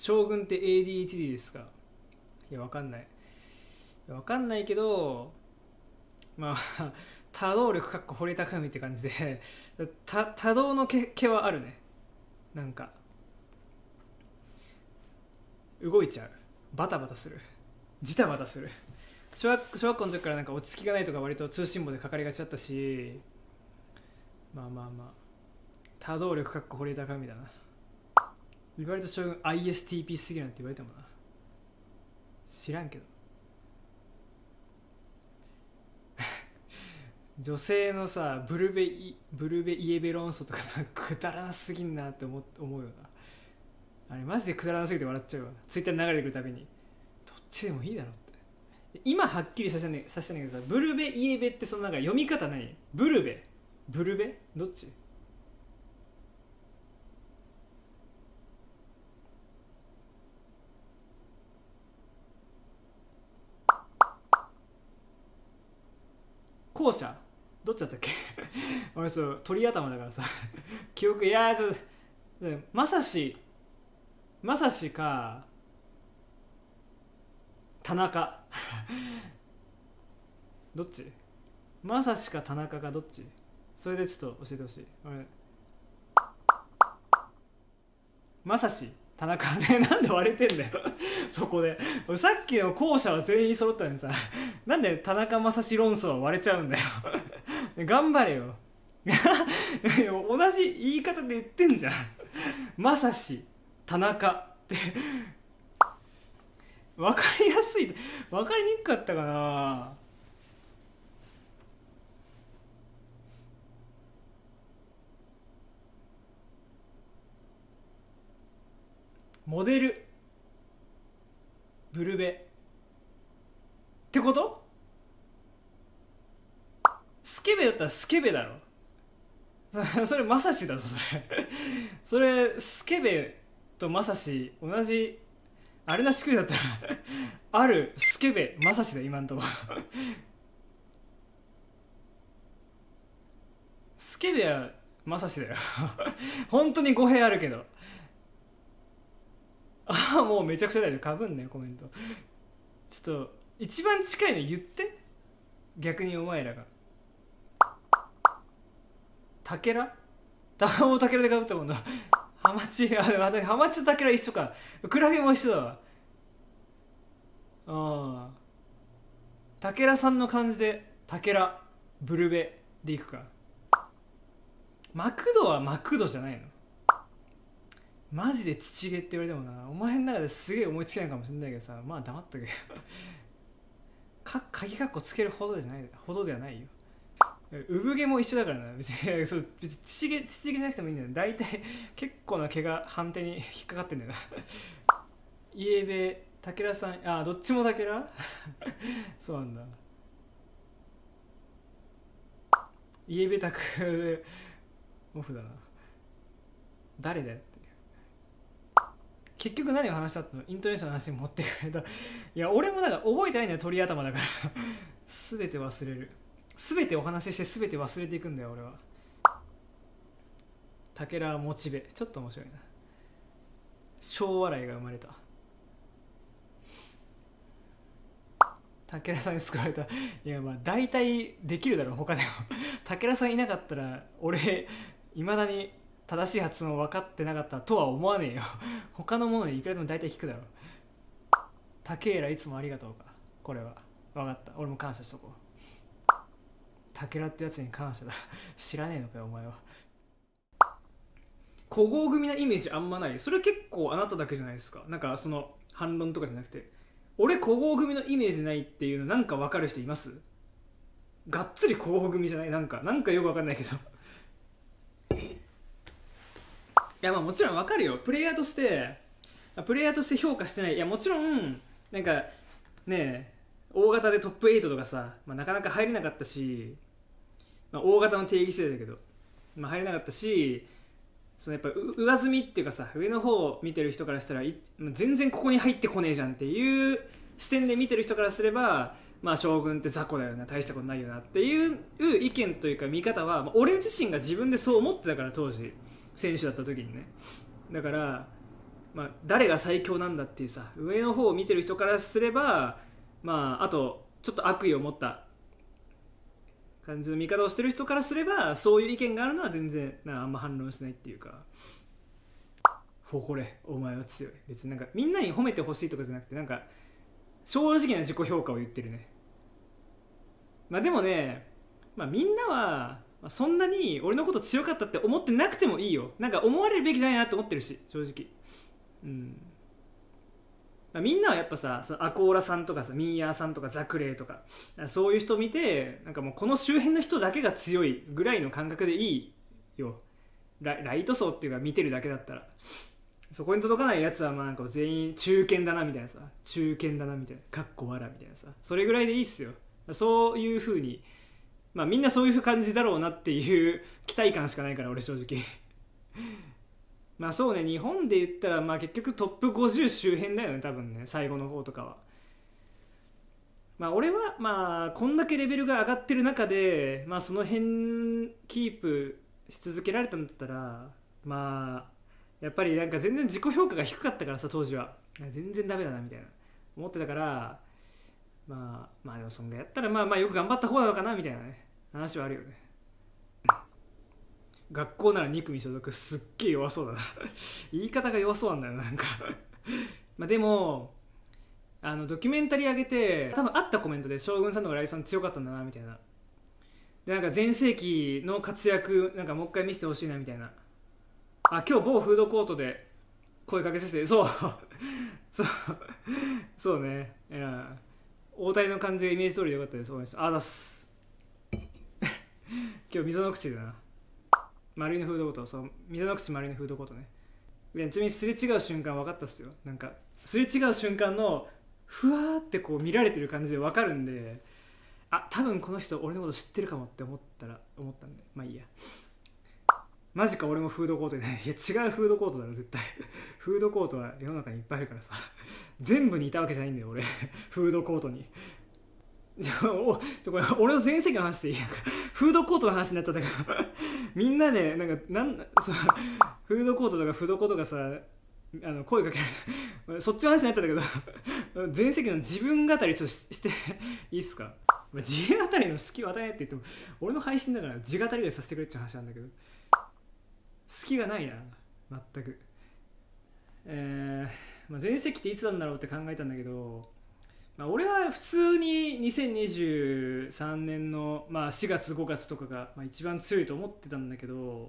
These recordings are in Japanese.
将軍って ADHD ですか？いやわかんない。わかんないけど、まあ多動力かっこ堀江貴文って感じで多動の毛はあるね。なんか動いちゃう、バタバタする、ジタバタする。小学校の時からなんか落ち着きがないとか割と通信簿でかかりがちだったし、まあまあまあ多動力かっこ堀江貴文だな。意外と将軍 ISTP すぎるなんて言われてもな。知らんけど女性のさブルベイエベ論争とかくだらなすぎんなって思うよな。あれマジでくだらなすぎて笑っちゃうわ。ツイッターに流れてくるたびにどっちでもいいだろって。今はっきりさせたんだけどさ、ブルベイエベってそのなんか読み方何？ブルベどっち？後者どっちだったっけ俺そう鳥頭だからさ記憶、いやーちょっとまさしか田中どっち？まさしか田中かどっち？それでちょっと教えてほしい。俺まさし田中でなんで割れてんだよそこでさっきの後者は全員揃ったのにさ、なんで田中将司論争は割れちゃうんだよ頑張れよ同じ言い方で言ってんじゃんまさし田中って分かりやすい、分かりにくかったかな。モデルブルベってこと？スケベだったらスケベだろそれまさしだぞそれスケベとまさし同じあれなしくだったらあるスケベまさしだ今んとこスケベはまさしだよ本当に語弊あるけどああもうめちゃくちゃだよ。かぶんねコメント。ちょっと一番近いの言って、逆にお前らがタケラタケラでかぶった今度ハマチ、ハマチとタケラ一緒か。クラゲも一緒だわ。ああタケラさんの感じでタケラブルベでいくか。マクドはマクドじゃないの？マジで父毛って言われてもな、お前の中ですげえ思いつけないかもしれないけどさ、まあ黙っとけよ鍵カッコつけるほどではないよ。産毛も一緒だからな。別にそう別に父毛じゃなくてもいいんだよ。大体結構な毛が判定に引っかかってんだよなイエベ武田さん、あどっちも武田そうなんだ。イエベタクオフだな。誰だよっていう。結局何を話したってのイントネーションの話に持ってくれた。いや俺もなんか覚えてないんだよ、鳥頭だから全て忘れる。全てお話しして全て忘れていくんだよ俺は。武田モチベちょっと面白いな。小笑いが生まれた。武田さんに救われた。いやまあ大体できるだろ他でも武田さんいなかったら俺いまだに正しい発音分かってなかったとは思わねえよ他のものでいくらでも大体聞くだろ。竹浦いつもありがとうか。これは分かった。俺も感謝しとこう。竹浦ってやつに感謝だ知らねえのかよお前は。古豪組なイメージあんまない。それ結構あなただけじゃないですか。なんかその反論とかじゃなくて、俺古豪組のイメージないっていうのなんか分かる人います？がっつり古豪組じゃない？なんかよく分かんないけどいやまあもちろん分かるよ。プレイヤーとして評価してない。いやもちろんなんかね大型でトップ8とかさ、まあ、なかなか入れなかったし、まあ、大型の定義してたけど、まあ、入れなかったし、そのやっぱ上積みっていうかさ、上の方を見てる人からしたら全然ここに入ってこねえじゃんっていう視点で見てる人からすれば、まあ将軍って雑魚だよな、大したことないよなっていう意見というか見方は、まあ、俺自身が自分でそう思ってたから当時選手だった時にね。だからまあ、誰が最強なんだっていうさ、上の方を見てる人からすれば、まああとちょっと悪意を持った感じの見方をしてる人からすれば、そういう意見があるのは全然あんま反論しないっていうか、誇れお前は強い、別になんかみんなに褒めてほしいとかじゃなくて、なんか正直な自己評価を言ってるね。まあでもね、まあ、みんなはそんなに俺のこと強かったって思ってなくてもいいよ。なんか思われるべきじゃないなって思ってるし、正直。うん。まあ、みんなはやっぱさ、そのアコーラさんとかさ、ミーヤーさんとかザクレイとか、そういう人見て、なんかもうこの周辺の人だけが強いぐらいの感覚でいいよ。ライト層っていうか見てるだけだったら。そこに届かないやつはまあなんか全員中堅だなみたいなさ、中堅だなみたいな、かっこ笑みたいなさ、それぐらいでいいっすよ。そういう風に、まあみんなそういう感じだろうなっていう期待感しかないから俺正直まあそうね、日本で言ったらまあ結局トップ50周辺だよね多分ね、最後の方とかは。まあ俺はまあこんだけレベルが上がってる中でまあその辺キープし続けられたんだったら、まあやっぱりなんか全然自己評価が低かったからさ、当時は全然ダメだなみたいな思ってたから、まあでもそんぐらいやったらまあまあよく頑張った方なのかなみたいなね話はあるよね。学校なら2組所属、すっげえ弱そうだな言い方が弱そうなんだよなんかまあでもドキュメンタリー上げて多分あったコメントで、将軍さんとかライさん強かったんだなみたいな、でなんか全盛期の活躍なんかもう一回見せてほしいなみたいな。あ、今日某フードコートで声かけさせて、そうそうそうね、いや大谷の感じがイメージ通りでよかったです。あざっす今日溝の口だな、丸犬フードコート、そう溝の口丸犬フードコートね。でちなみにすれ違う瞬間分かったっすよ。なんかすれ違う瞬間のふわーってこう見られてる感じで分かるんで、あ、多分この人俺のこと知ってるかもって思ったんで、まあいいや。マジか俺もフードコートでね、いや違うフードコートだろ絶対フードコートは世の中にいっぱいあるからさ、全部にいたわけじゃないんだよ俺フードコートにこれ俺の全盛期の話でいいやんかフードコートの話になったんだけどみんなでそうフードコートとかフードコートがさ声かけられるそっちの話になっちゃったけど全盛期の自分語りちょっとしていいっすか。自分語りの好きを与えって言っても俺の配信だから自語りぐらいさせてくれって話なんだけど、好きがないな全く。全盛期っていつなんだろうって考えたんだけど、俺は普通に2023年の、4月5月とかが、一番強いと思ってたんだけど、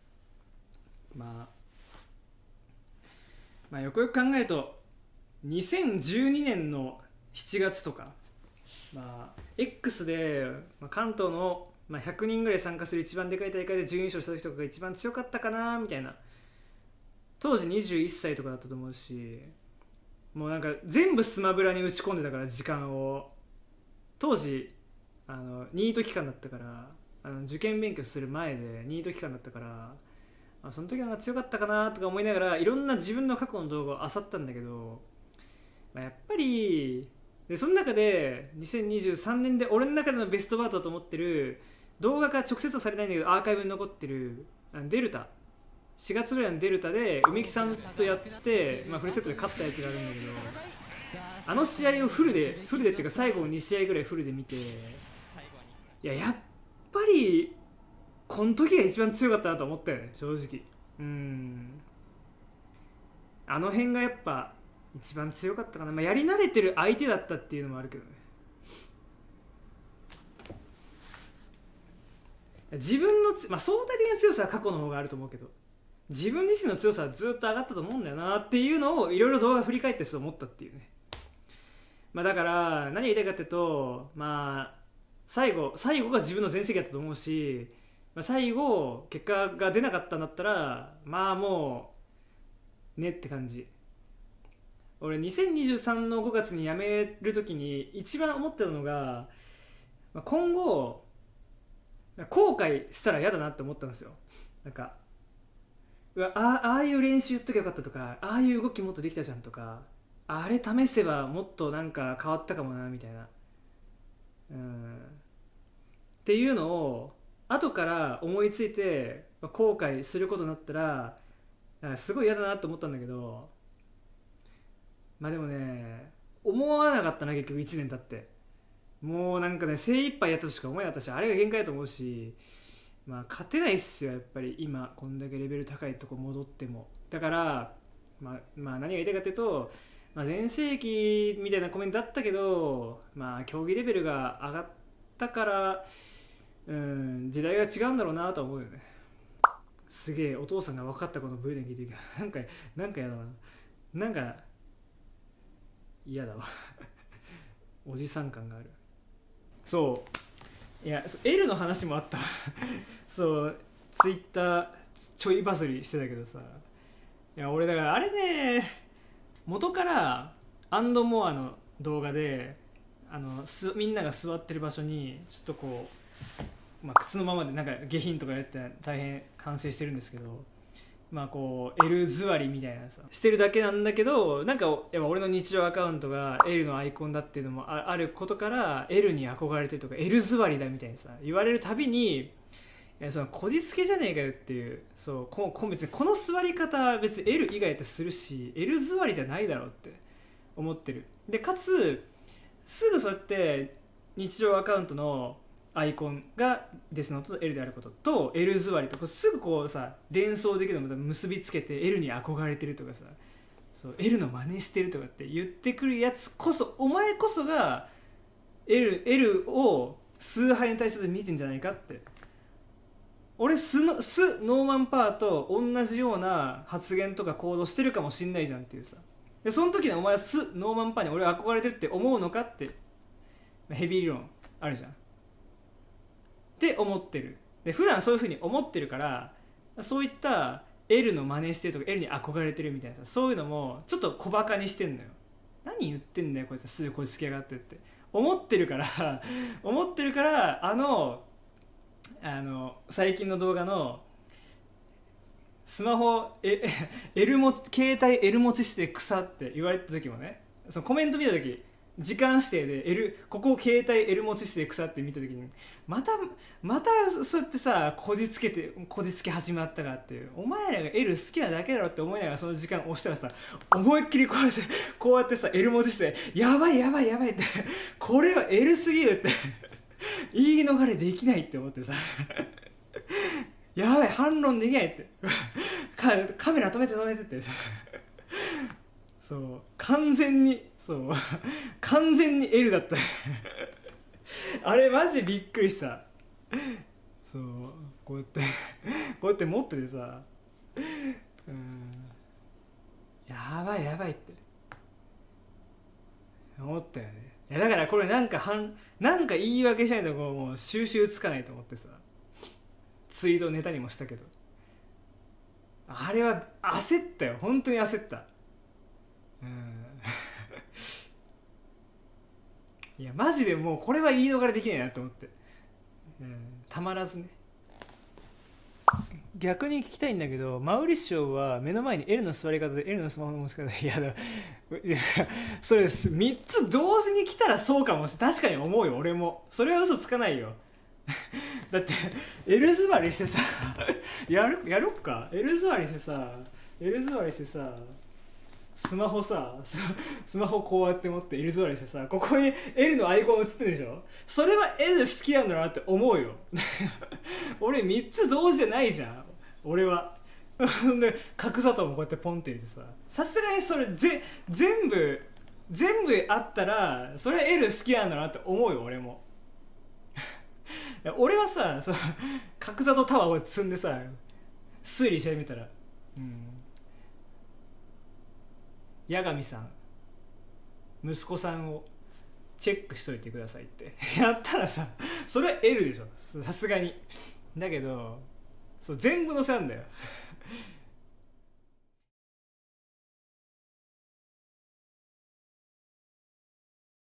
よくよく考えると2012年の7月とか、X で、関東の、100人ぐらい参加する一番でかい大会で準優勝した時とかが一番強かったかなみたいな。当時21歳とかだったと思うし、もうなんか全部スマブラに打ち込んでたから時間を。当時ニート期間だったから、受験勉強する前でニート期間だったから、その時は強かったかなとか思いながらいろんな自分の過去の動画を漁ったんだけど、やっぱりでその中で2023年で俺の中でのベストバートだと思ってる動画が直接はされないんだけどアーカイブに残ってるデルタ、4月ぐらいのデルタで梅木さんとやって、フルセットで勝ったやつがあるんだけど、あの試合をフルでっていうか最後2試合ぐらいフルで見て、やっぱりこの時が一番強かったなと思ったよね正直。あの辺がやっぱ一番強かったかな。やり慣れてる相手だったっていうのもあるけどね。自分の相対的な強さは過去の方があると思うけど、自分自身の強さはずっと上がったと思うんだよなっていうのをいろいろ動画振り返ってそう思ったっていうね。だから何が言いたいかっていうと、最後が自分の全盛期だったと思うし、最後結果が出なかったんだったらもうねって感じ。俺2023の5月に辞める時に一番思ってたのが、今後後悔したら嫌だなって思ったんですよ。なんかああいう練習やっときゃよかったとか、ああいう動きもっとできたじゃんとか、あれ試せばもっとなんか変わったかもなみたいな、っていうのを後から思いついて後悔することになったらすごい嫌だなと思ったんだけど、 まあでもね、思わなかったな結局1年経って。もうなんかね、精一杯やったとしか思えなかったし、あれが限界だと思うし、まあ勝てないっすよやっぱり。今こんだけレベル高いとこ戻っても。だからまあ何が言いたいかっていうと、まあ、全盛期みたいなコメントだったけど、まあ競技レベルが上がったから、時代が違うんだろうなとは思うよね。すげえお父さんが分かったこの V で聞いてるけど、なんかやだな。なんか嫌だわおじさん感がある。そういや、L の話もあったそうツイッターちょいバズりしてたけどさ、いや俺だからあれね、元からアンドモアの動画でみんなが座ってる場所にちょっとこう、まあ、靴のままでなんか下品とかやって大変完成してるんですけど、まあこう L 座りみたいなさしてるだけなんだけど、なんかやっぱ俺の日常アカウントが L のアイコンだっていうのもあることから L に憧れてるとか L 座りだみたいにさ言われるたびに、いやそのこじつけじゃねえかよっていう、別にこの座り方別に L 以外ってするし L 座りじゃないだろうって思ってる。でかつすぐそうやって日常アカウントのアイコンがデスノートと L であることと L 座りとすぐこうさ連想できるのも結びつけて L に憧れてるとかさ、そう L の真似してるとかって言ってくるやつこそ、お前こそが L を崇拝の対象で見てんじゃないかって。俺ノーマンパーと同じような発言とか行動してるかもしんないじゃんっていうさ。でその時にお前はノーマンパーに俺は憧れてるって思うのかって、ヘビー理論あるじゃんって思ってる。で普段そういう風に思ってるから、そういった L の真似してるとか L に憧れてるみたいなさ、そういうのもちょっと小バカにしてんのよ。何言ってんだよこいつは、すぐこじつけやがってって思ってるから最近の動画のスマホ携帯 L 持ちして草って言われた時もね、そのコメント見た時時間指定でここ携帯 L 持ちして草って見た時にまたそうやってさこじつけ始まったかっていう、お前らが L 好きなだけだろって思いながらその時間押したらさ、思いっきりこうやってさ L 文字してやばいってこれは L すぎるって言い逃れできないって思ってさやばい反論できないってカメラ止めてってそう完全にL だったあれマジでびっくりした。そうこうやって持っててさ、やばいって思ったよね。いやだからこれなんか言い訳しないともう収集つかないと思ってさ、ツイートネタにもしたけど、あれは焦ったよ、本当に焦った。いやマジでもうこれは言い逃れできないなと思って、たまらずね。逆に聞きたいんだけど、マウリッショは目の前に L の座り方で L のスマホの持ち方で、いやそれ3つ同時に来たらそうかもしれない。確かに思うよ俺も。それは嘘つかないよだって L 座りしてさやろっか L 座りしてさスマホこうやって持って L 座りしてさ、ここに L のアイコン映ってるでしょ。それは L 好きなんだなって思うよ俺3つ同時じゃないじゃん俺はで角砂糖もこうやってポンって入れてさ、さすがにそれ全部あったらそれは L 好きなんだなって思うよ俺も俺はさ角砂糖タワーを積んでさ推理してみたら、八神さん息子さんをチェックしといてくださいってやったらさ、それは L でしょさすがに。だけど全部載せなんだよ